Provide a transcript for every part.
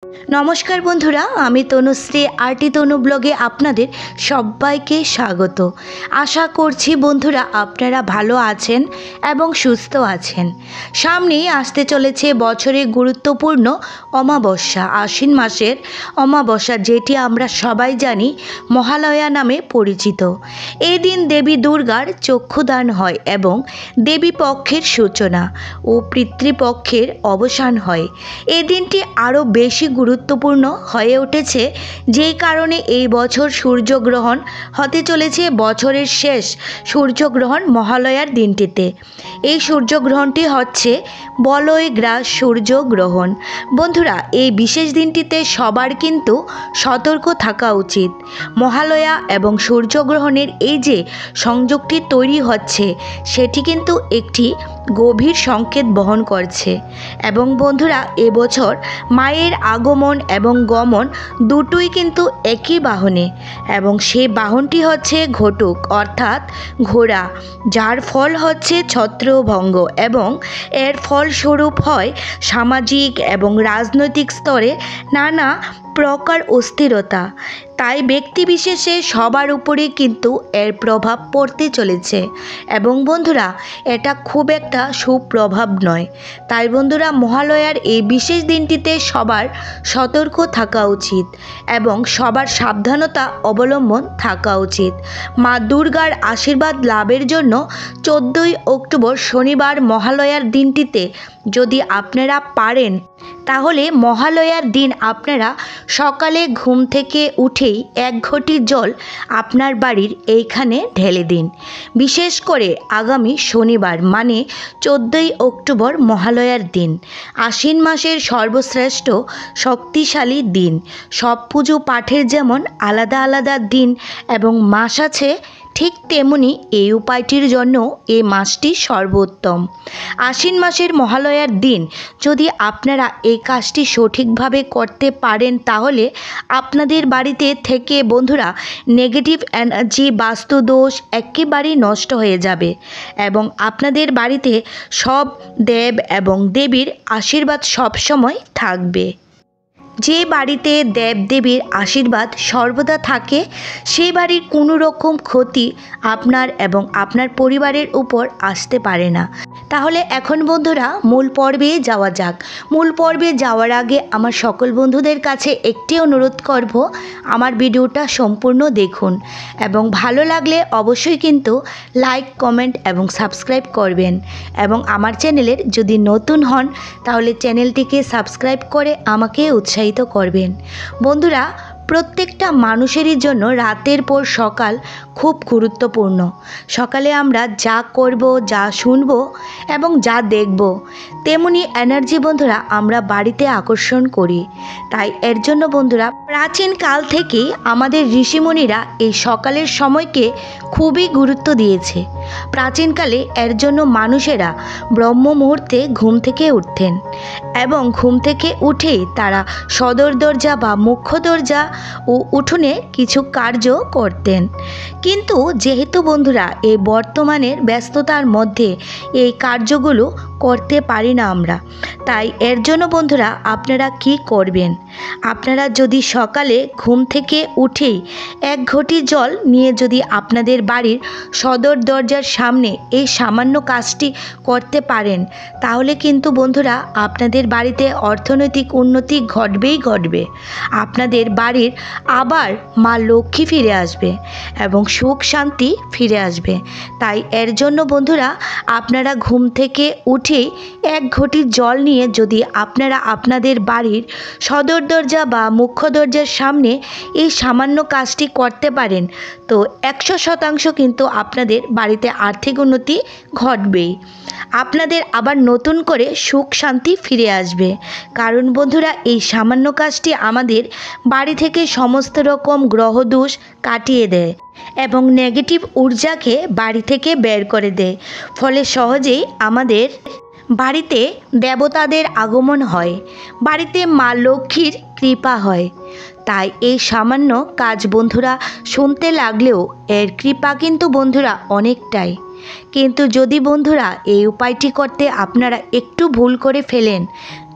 নমস্কার বন্ধুরা, আমি তনুশ্রী আরটি তনু ব্লগে আপনাদের সবাইকে স্বাগত। আশা করছি বন্ধুরা আপনারা ভালো আছেন এবং সুস্থ আছেন। সামনেই আসতে চলেছে বছরের গুরুত্বপূর্ণ অমাবস্যা, আশ্বিন মাসের অমাবস্যা, যেটি আমরা সবাই জানি মহালয়া নামে পরিচিত। এই দিন দেবী দুর্গার চক্ষুদান হয় এবং দেবী পক্ষের সূচনা ও পিতৃপক্ষের অবসান হয়। এই দিনটি আরও বেশি গুরুত্বপূর্ণ হয়ে উঠেছে, যেই কারণে এই বছর সূর্যগ্রহণ হতে চলেছে বছরের শেষ সূর্যগ্রহণ মহালয়ার দিনটিতে। এই সূর্যগ্রহণটি হচ্ছে বলয় গ্রাস সূর্যগ্রহণ। বন্ধুরা, এই বিশেষ দিনটিতে সবার কিন্তু সতর্ক থাকা উচিত। মহালয়া এবং সূর্যগ্রহণের এই যে সংযোগটি তৈরি হচ্ছে, সেটি কিন্তু একটি গভীর সংকেত বহন করছে। এবং বন্ধুরা, এবছর মায়ের আগমন এবং গমন দুটোই কিন্তু একই বাহনে, এবং সেই বাহনটি হচ্ছে ঘটুক অর্থাৎ ঘোড়া, যার ফল হচ্ছে ছত্রভঙ্গ এবং এর ফলস্বরূপ হয় সামাজিক এবং রাজনৈতিক স্তরে নানা প্রকার অস্থিরতা। তাই ব্যক্তিবিশেষে সবার উপরে কিন্তু এর প্রভাব পড়তে চলেছে। এবং বন্ধুরা, এটা খুব একটা সুপ্রভাব নয়। তাই বন্ধুরা, মহালয়ার এই বিশেষ দিনটিতে সবার সতর্ক থাকা উচিত এবং সবার সাবধানতা অবলম্বন থাকা উচিত। মা দুর্গার আশীর্বাদ লাভের জন্য 14ই অক্টোবর শনিবার মহালয়ার দিনটিতে যদি আপনারা পারেন, তাহলে মহালয়ার দিন আপনারা সকালে ঘুম থেকে উঠেই 1 ঘটি জল আপনার বাড়ির এইখানে ঢেলে দিন। বিশেষ করে আগামী শনিবার মানে 14ই অক্টোবর মহালয়ার দিন, আশ্বিন মাসের সর্বশ্রেষ্ঠ শক্তিশালী দিন। সব পুজো পাঠের যেমন আলাদা আলাদা দিন এবং মাস আছে, ঠিক তেমনি এই উপায়টির জন্য এই মাসটি সর্বোত্তম। আশ্বিন মাসের মহালয়ার দিন যদি আপনারা এই কাজটি সঠিকভাবে করতে পারেন, তাহলে আপনাদের বাড়িতে থেকে বন্ধুরা নেগেটিভ এনার্জি, বাস্তুদোষ একেবারেই নষ্ট হয়ে যাবে এবং আপনাদের বাড়িতে সব দেব এবং দেবীর আশীর্বাদ সবসময় থাকবে। যে বাড়িতে দেবদেবীর আশীর্বাদ সর্বদা থাকে, সেই বাড়ির কোনো রকম ক্ষতি আপনার এবং আপনার পরিবারের উপর আসতে পারে না। তাহলে এখন বন্ধুরা মূল পর্বে যাওয়া যাক। মূল পর্বে যাওয়ার আগে আমার সকল বন্ধুদের কাছে একটি অনুরোধ করব, আমার ভিডিওটা সম্পূর্ণ দেখুন এবং ভালো লাগলে অবশ্যই কিন্তু লাইক, কমেন্ট এবং সাবস্ক্রাইব করবেন। এবং আমার চ্যানেলের যদি নতুন হন, তাহলে চ্যানেলটিকে সাবস্ক্রাইব করে আমাকে উৎসাহিত করবেন। বন্ধুরা, প্রত্যেকটা মানুষেরই জন্য রাতের পর সকাল খুব গুরুত্বপূর্ণ। সকালে আমরা যা করব, যা শুনব এবং যা দেখব, তেমনি এনার্জি বন্ধুরা আমরা বাড়িতে আকর্ষণ করি। তাই এর জন্য বন্ধুরা প্রাচীন কাল থেকেই আমাদের ঋষিমুনিরা এই সকালের সময়কে খুবই গুরুত্ব দিয়েছে। প্রাচীনকালে এর জন্য মানুষেরা ব্রহ্ম মুহূর্তে ঘুম থেকে উঠতেন এবং ঘুম থেকে উঠেই তারা সদর দরজা বা মুখ্য দরজা ও উঠোনে কিছু কার্য করতেন। কিন্তু যেহেতু বন্ধুরা এই বর্তমানের ব্যস্ততার মধ্যে এই কার্যগুলো করতে পারি না আমরা, তাই এর জন্য বন্ধুরা আপনারা কি করবেন, আপনারা যদি সকালে ঘুম থেকে উঠেই 1 ঘটি জল নিয়ে যদি আপনাদের বাড়ির সদর দরজার সামনে এই সামান্য কাজটি করতে পারেন, তাহলে কিন্তু বন্ধুরা আপনাদের বাড়িতে অর্থনৈতিক উন্নতি ঘটবেই ঘটবে। আপনাদের বাড়ির আবার মা লক্ষ্মী ফিরে আসবে এবং সুখ শান্তি ফিরে আসবে। তাই এর জন্য বন্ধুরা আপনারা ঘুম থেকে উঠেই 1 ঘটি জল নিয়ে যদি আপনারা আপনাদের বাড়ির সদর দরজা বা মুখ্য দরজার সামনে এই সামান্য কাজটি করতে পারেন, তো 100% কিন্তু আপনাদের বাড়িতে আর্থিক উন্নতি ঘটবেই। আপনাদের আবার নতুন করে সুখ শান্তি ফিরে আসবে। কারণ বন্ধুরা এই সামান্য কাজটি আমাদের বাড়ি থেকে সমস্ত রকম গ্রহদোষ কাটিয়ে দেয় এবং নেগেটিভ ঊর্জাকে বাড়ি থেকে বের করে দেয়। ফলে সহজেই আমাদের বাড়িতে দেবতাদের আগমন হয়, বাড়িতে মা লক্ষ্মীর কৃপা হয়। তাই এই সামান্য কাজ বন্ধুরা শুনতে লাগলেও এর কৃপা কিন্তু বন্ধুরা অনেকটাই। কিন্তু যদি বন্ধুরা এই উপায়টি করতে আপনারা একটু ভুল করে ফেলেন,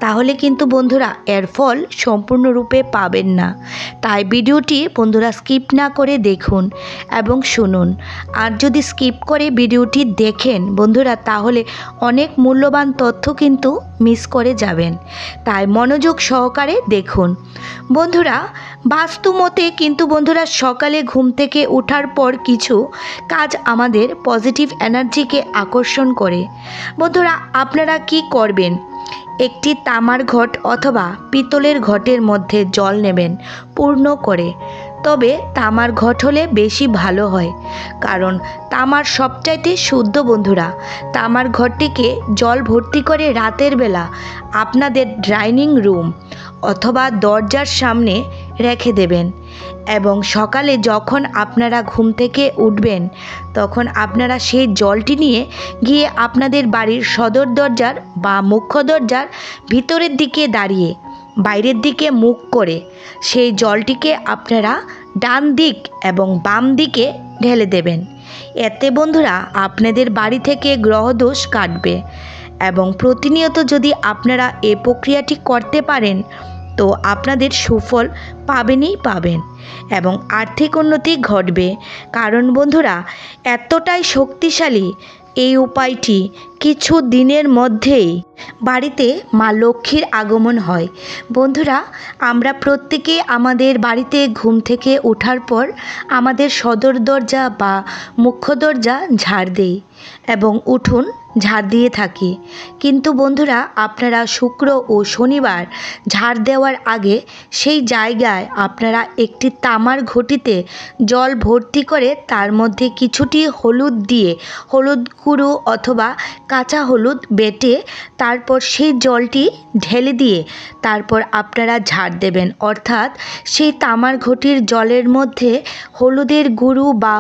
তাহলে কিন্তু বন্ধুরা এর ফল সম্পূর্ণরূপে পাবেন না। তাই ভিডিওটি বন্ধুরা স্কিপ না করে দেখুন এবং শুনুন। আর যদি স্কিপ করে ভিডিওটি দেখেন বন্ধুরা, তাহলে অনেক মূল্যবান তথ্য কিন্তু মিস করে যাবেন। তাই মনোযোগ সহকারে দেখুন। বন্ধুরা, বাস্তু মতে কিন্তু বন্ধুরা সকালে ঘুম থেকে ওঠার পর কিছু কাজ আমাদের পজিটিভ এনার্জিকে আকর্ষণ করে। বন্ধুরা, আপনারা কি করবেন? একটি তামার ঘট অথবা পিতলের ঘটের মধ্যে জল নেবেন পূর্ণ করে। তবে তামার ঘট হলে বেশি ভালো হয়, কারণ তামার সবচাইতে শুদ্ধ। বন্ধুরা, তামার ঘরটিকে জল ভর্তি করে রাতের বেলা আপনাদের ডাইনিং রুম অথবা দরজার সামনে রেখে দেবেন এবং সকালে যখন আপনারা ঘুম থেকে উঠবেন তখন আপনারা সেই জলটি নিয়ে গিয়ে আপনাদের বাড়ির সদর দরজার বা মুখ্য দরজার ভিতরের দিকে দাঁড়িয়ে বাইরের দিকে মুখ করে সেই জলটিকে আপনারা ডান দিক এবং বাম দিকে ঢেলে দেবেন। এতে বন্ধুরা আপনাদের বাড়ি থেকে গ্রহদোষ কাটবে এবং প্রতিনিয়ত যদি আপনারা এই প্রক্রিয়াটি করতে পারেন তো আপনাদের সুফল পাবেনই পাবেন এবং আর্থিক উন্নতি ঘটবে। কারণ বন্ধুরা এতটাই শক্তিশালী এই উপায়টি, কিছু দিনের মধ্যেই বাড়িতে মা লক্ষ্মীর আগমন হয়। বন্ধুরা, আমরা প্রত্যেকে আমাদের বাড়িতে ঘুম থেকে ওঠার পর আমাদের সদর দরজা বা মুখ্য দরজা ঝাড় দিই এবং উঠোন ঝাড় দিয়ে থাকি। কিন্তু বন্ধুরা আপনারা শুক্র ও শনিবার ঝাড় দেওয়ার আগে সেই জায়গায় আপনারা একটি তামার ঘটিতে জল ভর্তি করে তার মধ্যে কিছুটি হলুদ দিয়ে, হলুদ গুঁড়ো অথবা কাঁচা হলুদ বেটে তারপর সেই জলটি ঢেলে দিয়ে তারপর আপনারা ঝাড় দেবেন। অর্থাৎ সেই তামার ঘটির জলের মধ্যে হলুদের গুঁড়ো বা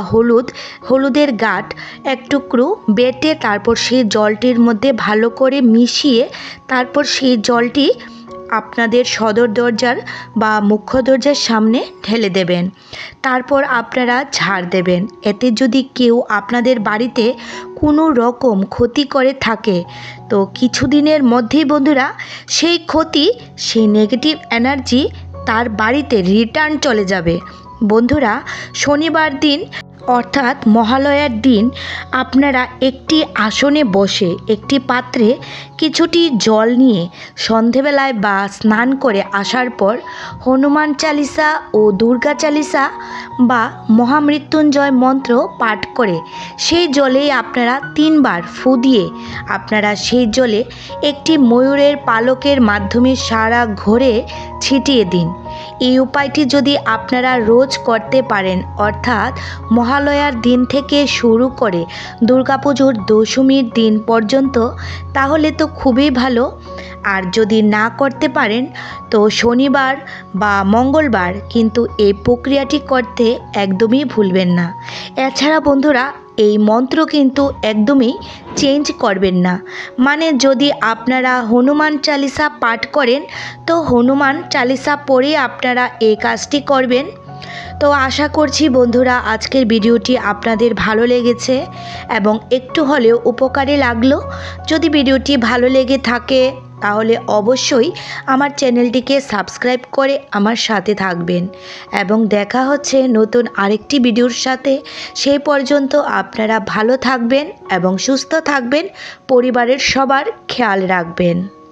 হলুদের গাঁট এক টুকরো বেটে তারপর সেই জলটির মধ্যে ভালো করে মিশিয়ে তারপর সেই জলটি আপনাদের সদর দরজার বা মুখ্য দরজার সামনে ঢেলে দেবেন। তারপর আপনারা ঝাড় দেবেন। এতে যদি কেউ আপনাদের বাড়িতে কোনো রকম ক্ষতি করে থাকে তো কিছুদিনের মধ্যেই বন্ধুরা সেই ক্ষতি, সেই নেগেটিভ এনার্জি তার বাড়িতে রিটার্ন চলে যাবে। বন্ধুরা, শনিবার দিন অর্থাৎ মহালয়ার দিন আপনারা একটি আসনে বসে একটি পাত্রে কিছুটি জল নিয়ে সন্ধেবেলায় বা স্নান করে আসার পর হনুমান চালিসা ও দুর্গা চালিসা বা মহামৃত্যুঞ্জয় মন্ত্র পাঠ করে সেই জলেই আপনারা 3 বার ফু দিয়ে আপনারা সেই জলে একটি ময়ূরের পালকের মাধ্যমে সারা ঘরে ছিটিয়ে দিন। এই উপায়টি যদি আপনারা রোজ করতে পারেন, অর্থাৎ মহালয়ার দিন থেকে শুরু করে দুর্গাপুজোর দশমীর দিন পর্যন্ত, তাহলে তো খুবই ভালো। আর যদি না করতে পারেন তো শনিবার বা মঙ্গলবার কিন্তু এই প্রক্রিয়াটি করতে একদমই ভুলবেন না। এছাড়া বন্ধুরা এই মন্ত্র কিন্তু একদমই চেঞ্জ করবেন না। মানে যদি আপনারা হনুমান চালিসা পাঠ করেন তো হনুমান চালিসা পড়ে আপনারা এই কাজটি করবেন। তো আশা করছি বন্ধুরা আজকের ভিডিওটি আপনাদের ভালো লেগেছে এবং একটু হলেও উপকারে লাগলো। যদি ভিডিওটি ভালো লেগে থাকে তাহলে অবশ্যই আমার চ্যানেলটিকে সাবস্ক্রাইব করে আমার সাথে থাকবেন এবং দেখা হচ্ছে নতুন আরেকটি ভিডিওর সাথে। সেই পর্যন্ত আপনারা ভালো থাকবেন এবং সুস্থ থাকবেন, পরিবারের সবার খেয়াল রাখবেন।